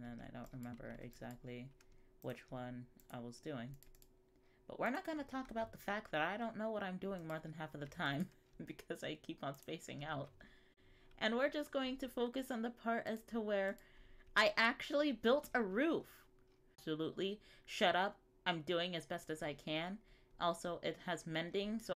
then I don't remember exactly which one I was doing. But we're not going to talk about the fact that I don't know what I'm doing more than half of the time because I keep on spacing out. And we're just going to focus on the part as to where I actually built a roof. Absolutely. Shut up. I'm doing as best as I can. Also, it has mending, so